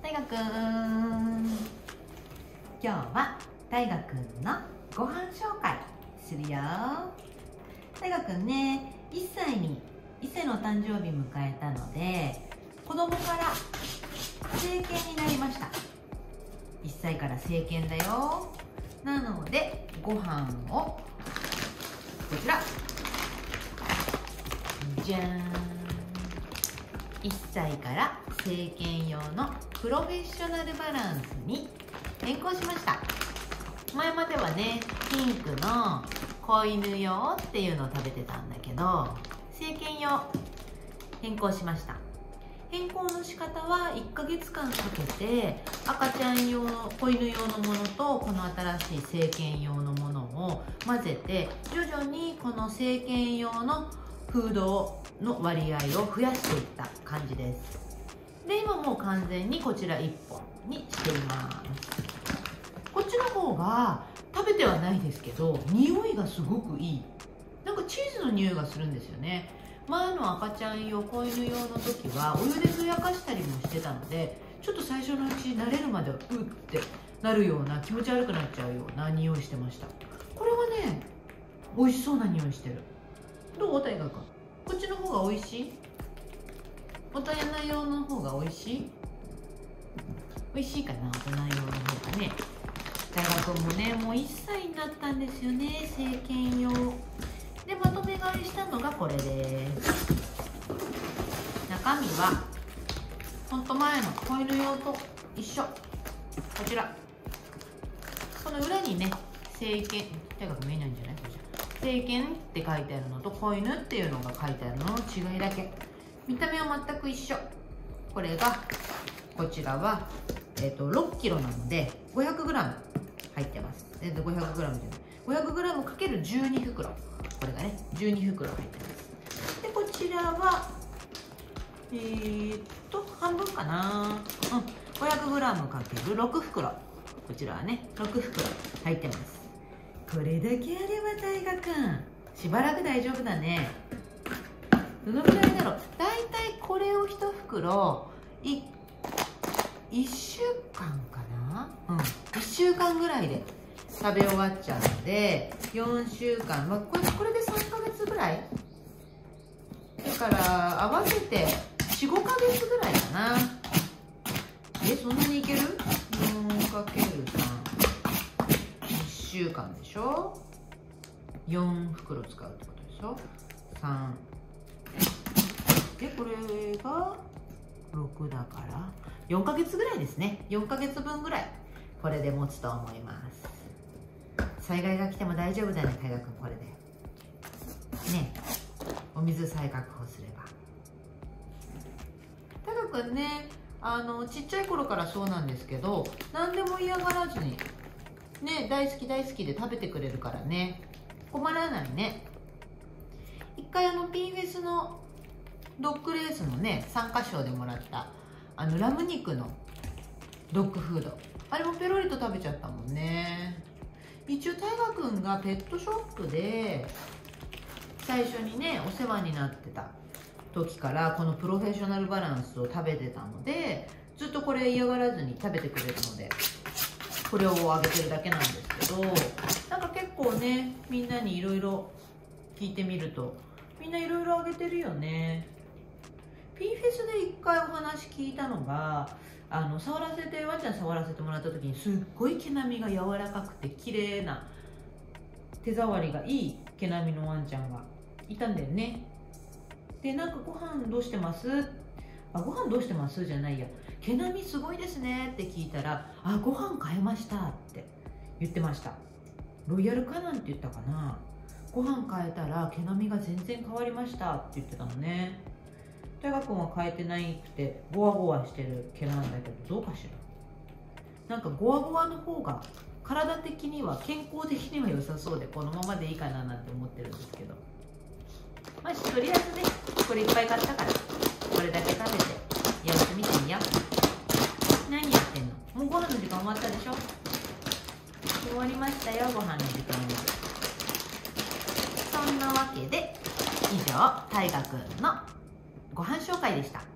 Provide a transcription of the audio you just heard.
大河くん、今日は大河くんのご飯紹介するよ。大河くんね、1歳の誕生日迎えたので、子供から成犬になりました。1歳から成犬だよ。なのでご飯をこちらじゃーん、1歳から成犬用のプロフェッショナルバランスに変更しました。前まではね、ピンクの子犬用っていうのを食べてたんだけど、成犬用変更しました。変更の仕方は1ヶ月間かけて赤ちゃん用の子犬用のものとこの新しい成犬用のものを混ぜて、徐々にこの成犬用のフードの割合を増やしていった感じです。で、今もう完全にこちら1本にしています。こっちの方が食べてはないですけど、匂いがすごくいい。なんかチーズの匂いがするんですよね。前の赤ちゃん用、子犬用の時はお湯でふやかしたりもしてたので、ちょっと最初のうち慣れるまではうってなるような、気持ち悪くなっちゃうような匂いしてました。これはね、美味しそうな匂いしてる。どう？大河君、こっちの方が美味しい？大人用の方が美味しい？美味しいかな、大人用の方がね。大河君もね、もう1歳になったんですよね、成犬用で。まとめ買いしたのがこれです。中身はほんと前の子犬用と一緒。こちら、この裏にね、成犬、大河君見えないんじゃない？こちら成犬って書いてあるのと子犬っていうのが書いてあるのの違いだけ。見た目は全く一緒。これが、こちらは、6キロなので 500g 入ってます。500g じゃない、500g かける12袋。これがね、12袋入ってます。で、こちらは半分かな、500g かける6袋。こちらはね、6袋入ってます。これだけあれば大河くん、しばらく大丈夫だね。どのくらいだろう。だいたいこれを1袋1週間かな、1週間ぐらいで食べ終わっちゃうので、4週間、これで3ヶ月ぐらいだから合わせて 4,5 ヶ月ぐらいかな。そんなにいける？ 4×3、1週間でしょ。4袋使うってことでしょ。3で、これが6だから4ヶ月ぐらいですね。4ヶ月分ぐらいこれで持つと思います。災害が来ても大丈夫だね、大河君。これでね、お水さえ確保すれば。大河君ね、ちっちゃい頃からそうなんですけど、何でも嫌がらずにね、大好き大好きで食べてくれるからね、困らないね。一回Pフェスのドッグレースのね、参加賞でもらったラム肉のドッグフード、あれもペロリと食べちゃったもんね。一応大河くんがペットショップで最初にね、お世話になってた時からこのプロフェッショナルバランスを食べてたので、ずっとこれ嫌がらずに食べてくれるので、これをあげてるだけなんですけど、なんか結構ね、みんなにいろいろ聞いてみると、みんないろいろあげてるよね。Pフェスで一回お話聞いたのが、ワンちゃん触らせてもらった時に、すっごい毛並みが柔らかくて綺麗な、手触りがいい毛並みのワンちゃんがいたんだよね。で、なんかご飯どうしてます？ご飯どうしてますじゃないや、毛並みすごいですねって聞いたら、ご飯変えましたって言ってました。ロイヤルカナンって言ったかな。ご飯変えたら毛並みが全然変わりましたって言ってたのね。大河君は変えてないくてゴワゴワしてる毛なんだけど、どうかしら。なんかゴワゴワの方が体的には健康的には良さそうで、このままでいいかななんて思ってるんですけど、とりあえずね、これいっぱい買ったからこれだけ食べて様子見てみよう。何やってんの？もうご飯の時間終わったでしょ。終わりましたよ、ご飯の時間も。そんなわけで以上、大河君のご飯紹介でした。